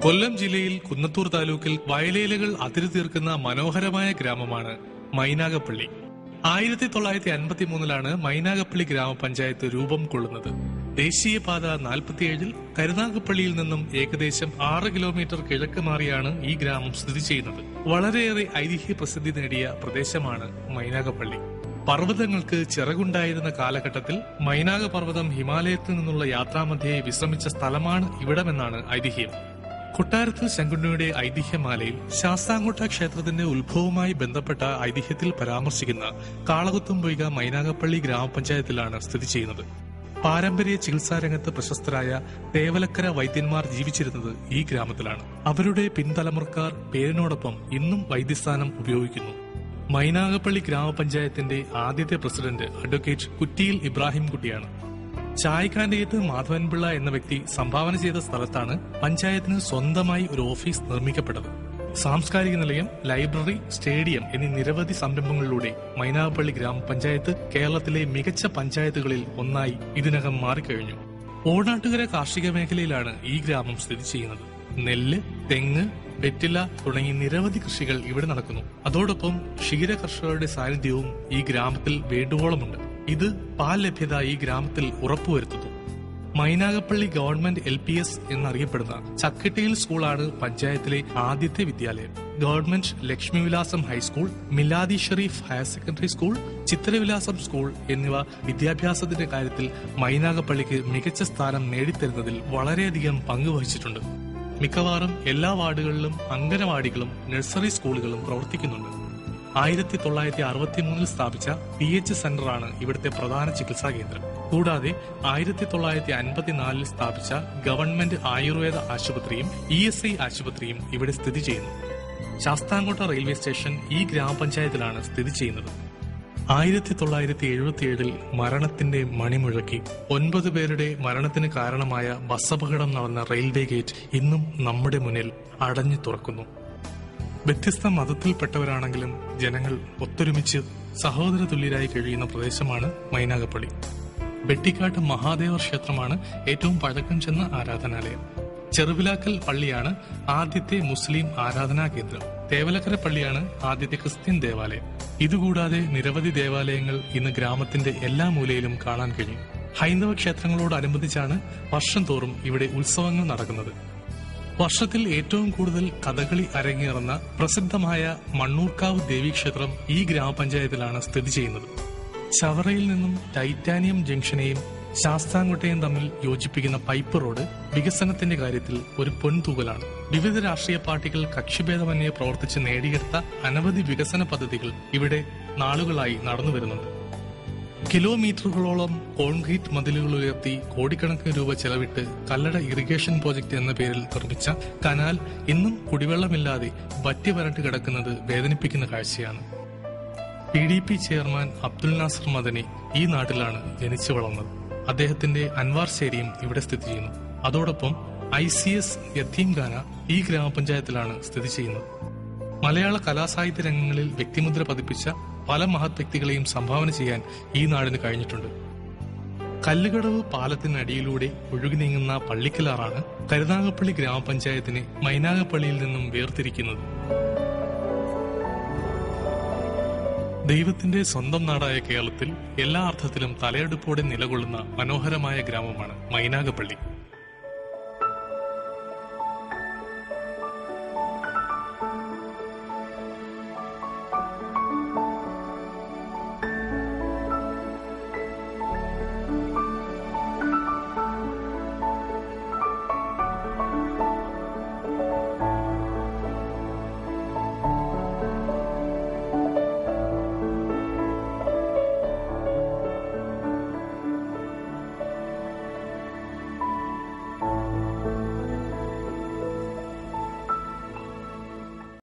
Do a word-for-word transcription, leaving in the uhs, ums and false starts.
കൊല്ലം ജില്ലയിൽ കുന്നത്തൂർ താലൂക്കിൽ വയലേലകൾ അതിരു തീർക്കുന്ന മനോഹരമായ ഗ്രാമമാണ് മൈനാഗപ്പള്ളി. ആയിരത്തി തൊള്ളായിരത്തി അൻപത്തി മൂന്നിലാണ് മൈനാഗപ്പള്ളി ഗ്രാമപഞ്ചായത്ത് രൂപം കൊള്ളുന്നത്. ദേശീയപാത നാൽപ്പത്തിയേഴിൽ കരുനാഗപ്പള്ളിയിൽ നിന്നും ഏകദേശം ആറ് കിലോമീറ്റർ കിഴക്ക് മാറിയാണ് ഈ ഗ്രാമം സ്ഥിതി ചെയ്യുന്നത്. വളരെയേറെ ഐതിഹ്യ പ്രസിദ്ധി നേടിയ പ്രദേശമാണ് മൈനാഗപ്പള്ളി. പർവ്വതങ്ങൾക്ക് ചിറകുണ്ടായിരുന്ന കാലഘട്ടത്തിൽ മൈനാഗ പർവ്വതം ഹിമാലയത്തിൽ നിന്നുള്ള യാത്രാമധ്യേ വിശ്രമിച്ച സ്ഥലമാണ് ഇവിടമെന്നാണ് ഐതിഹ്യം. കൊട്ടാരത്തിൽ ശങ്കുണ്ണിയുടെ ഐതിഹ്യമാലയിൽ ശാസ്താംകോട്ട ക്ഷേത്രത്തിന്റെ ഉത്ഭവവുമായി ബന്ധപ്പെട്ട ഐതിഹ്യത്തിൽ പരാമർശിക്കുന്ന കാളകുത്തുംപൊയ്ക മൈനാഗപ്പള്ളി ഗ്രാമപഞ്ചായത്തിലാണ് സ്ഥിതി ചെയ്യുന്നത്. പാരമ്പര്യ ചികിത്സാരംഗത്ത് പ്രശസ്തരായ തേവലക്കര വൈദ്യന്മാർ ജീവിച്ചിരുന്നത് ഈ ഗ്രാമത്തിലാണ്. അവരുടെ പിൻതലമുറക്കാർ പേരിനോടൊപ്പം ഇന്നും വൈദ്യസ്ഥാനം ഉപയോഗിക്കുന്നു. മൈനാഗപ്പള്ളി ഗ്രാമപഞ്ചായത്തിന്റെ ആദ്യത്തെ പ്രസിഡന്റ് അഡ്വക്കേറ്റ് കുറ്റിയിൽ ഇബ്രാഹിം കുട്ടിയാണ്. ചായക്കാന്റെയത്ത് മാധവൻപിള്ള എന്ന വ്യക്തി സംഭാവന ചെയ്ത സ്ഥലത്താണ് പഞ്ചായത്തിന് സ്വന്തമായി ഒരു ഓഫീസ് നിർമ്മിക്കപ്പെട്ടത്. സാംസ്കാരിക നിലയം, ലൈബ്രറി, സ്റ്റേഡിയം എന്നീ നിരവധി സംരംഭങ്ങളിലൂടെ മൈനാഗപ്പള്ളി ഗ്രാമപഞ്ചായത്ത് കേരളത്തിലെ മികച്ച പഞ്ചായത്തുകളിൽ ഒന്നായി ഇതിനകം മാറിക്കഴിഞ്ഞു. ഓണാട്ടുകര കാർഷിക മേഖലയിലാണ് ഈ ഗ്രാമം സ്ഥിതി ചെയ്യുന്നത്. നെല്ല്, തെങ്ങ്, വെറ്റില തുടങ്ങി നിരവധി കൃഷികൾ ഇവിടെ നടക്കുന്നു. അതോടൊപ്പം ക്ഷീര കർഷകരുടെ സാന്നിധ്യവും ഈ ഗ്രാമത്തിൽ വേണ്ടുവോളമുണ്ട്. ഇത് പാൽ ലഭ്യത ഈ ഗ്രാമത്തിൽ ഉറപ്പുവരുത്തുന്നു. Mynagappally government L P S എന്നറിയപ്പെടുന്ന ചക്കിട്ടയിൽ സ്കൂളാണ് പഞ്ചായത്തിലെ ആദ്യത്തെ വിദ്യാലയം. Government Lakshmivilasam high school, Miladi Sherif higher secondary school, Chithravilasam school എന്നിവ വിദ്യാഭ്യാസത്തിന്റെ കാര്യത്തിൽ മൈനാഗപ്പള്ളിക്ക് മികച്ച സ്ഥാനം നേടിത്തരുന്നതിൽ വളരെയധികം പങ്കുവഹിച്ചിട്ടുണ്ട്. മിക്കവാറും എല്ലാ വാർഡുകളിലും അംഗനവാടികളും നഴ്സറി സ്കൂളുകളും പ്രവർത്തിക്കുന്നുണ്ട്. ആയിരത്തി തൊള്ളായിരത്തി അറുപത്തി മൂന്നിൽ സ്ഥാപിച്ച പി എച്ച് സെന്ററാണ് ഇവിടുത്തെ പ്രധാന ചികിത്സാ കേന്ദ്രം. കൂടാതെ ആയിരത്തി തൊള്ളായിരത്തി അൻപത്തിനാലിൽ സ്ഥാപിച്ച ഗവൺമെന്റ് ആയുർവേദ ആശുപത്രിയും ഇ എസ് ഐ ആശുപത്രിയും ഇവിടെ സ്ഥിതി ചെയ്യുന്നു. ശാസ്താംകോട്ട റെയിൽവേ സ്റ്റേഷൻ ഈ ഗ്രാമപഞ്ചായത്തിലാണ് സ്ഥിതി ചെയ്യുന്നത്. ആയിരത്തി തൊള്ളായിരത്തി എഴുപത്തിയേഴിൽ മരണത്തിന്റെ മണിമുഴക്കി ഒൻപത് പേരുടെ മരണത്തിന് കാരണമായ ബസ്സപകടം നടന്ന റെയിൽവേ ഗേറ്റ് ഇന്നും നമ്മുടെ മുന്നിൽ അടഞ്ഞു തുറക്കുന്നു. വ്യത്യസ്ത മതത്തിൽപ്പെട്ടവരാണെങ്കിലും ജനങ്ങൾ ഒത്തൊരുമിച്ച് സഹോദര തുല്യരായി കഴിയുന്ന പ്രദേശമാണ് മൈനാഗപ്പള്ളി. വെട്ടിക്കാട്ട് മഹാദേവ ക്ഷേത്രമാണ് ഏറ്റവും പഴക്കം ചെന്ന ആരാധനാലയം. ചെറുവിലാക്കൽ പള്ളിയാണ് ആദ്യത്തെ മുസ്ലിം ആരാധനാ കേന്ദ്രം. തേവലക്കര പള്ളിയാണ് ആദ്യത്തെ ക്രിസ്ത്യൻ ദേവാലയം. ഇതുകൂടാതെ നിരവധി ദേവാലയങ്ങൾ ഇന്ന് ഗ്രാമത്തിന്റെ എല്ലാ മൂലയിലും കാണാൻ കഴിയും. ഹൈന്ദവ ക്ഷേത്രങ്ങളോടനുബന്ധിച്ചാണ് വർഷം തോറും ഇവിടെ ഉത്സവങ്ങൾ നടക്കുന്നത്. വർഷത്തിൽ ഏറ്റവും കൂടുതൽ കഥകളി അരങ്ങേറുന്ന പ്രസിദ്ധമായ മണ്ണൂർക്കാവ് ദേവീക്ഷേത്രം ഈ ഗ്രാമപഞ്ചായത്തിലാണ് സ്ഥിതി ചെയ്യുന്നത്. ചവറയിൽ നിന്നും ടൈറ്റാനിയം ജംഗ്ഷനെയും ശാസ്താംകോട്ടയും തമ്മിൽ യോജിപ്പിക്കുന്ന പൈപ്പ് റോഡ് വികസനത്തിന്റെ കാര്യത്തിൽ ഒരു പൊൻതൂകലാണ്. വിവിധ രാഷ്ട്രീയ പാർട്ടികൾ കക്ഷിഭേദമന്യേ പ്രവർത്തിച്ച് നേടിയെടുത്ത അനവധി വികസന പദ്ധതികൾ ഇവിടെ നാളുകളായി നടന്നുവരുന്നുണ്ട്. കിലോമീറ്ററുകളോളം കോൺക്രീറ്റ് മതിലുകൾ ഉയർത്തി കോടിക്കണക്കിന് രൂപ ചെലവിട്ട് കല്ലട ഇറിഗേഷൻ പ്രോജക്ട് എന്ന പേരിൽ നിർമ്മിച്ച കനാൽ ഇന്നും കുടിവെള്ളമില്ലാതെ വറ്റി വരണ്ട് കിടക്കുന്നത് വേദനിപ്പിക്കുന്ന കാഴ്ചയാണ്. P D P chairman Abdul Nasar Madani ഈ നാട്ടിലാണ് ജനിച്ചു വളർന്നത്. അദ്ദേഹത്തിന്റെ അൻവാർ ശേരിയും ഇവിടെ സ്ഥിതി ചെയ്യുന്നു. അതോടൊപ്പം ഐ സി എസ് യത്തീംഖാന ഈ ഗ്രാമപഞ്ചായത്തിലാണ് സ്ഥിതി ചെയ്യുന്നത്. മലയാള കലാസാഹിത്യ രംഗങ്ങളിൽ വ്യക്തിമുദ്ര പതിപ്പിച്ച പല മഹത് വ്യക്തികളെയും സംഭാവന ചെയ്യാൻ ഈ നാടിന് കഴിഞ്ഞിട്ടുണ്ട്. കല്ലുകടവ് പാലത്തിനടിയിലൂടെ ഒഴുകി നീങ്ങുന്ന പള്ളിക്കലാറാണ് കരുനാഗപ്പള്ളി ഗ്രാമപഞ്ചായത്തിനെ മൈനാഗപ്പള്ളിയിൽ നിന്നും വേർതിരിക്കുന്നത്. ദൈവത്തിന്റെ സ്വന്തം നാടായ കേരളത്തിൽ എല്ലാ അർത്ഥത്തിലും തലയെടുപ്പോടെ നിലകൊള്ളുന്ന മനോഹരമായ ഗ്രാമമാണ് മൈനാഗപ്പള്ളി.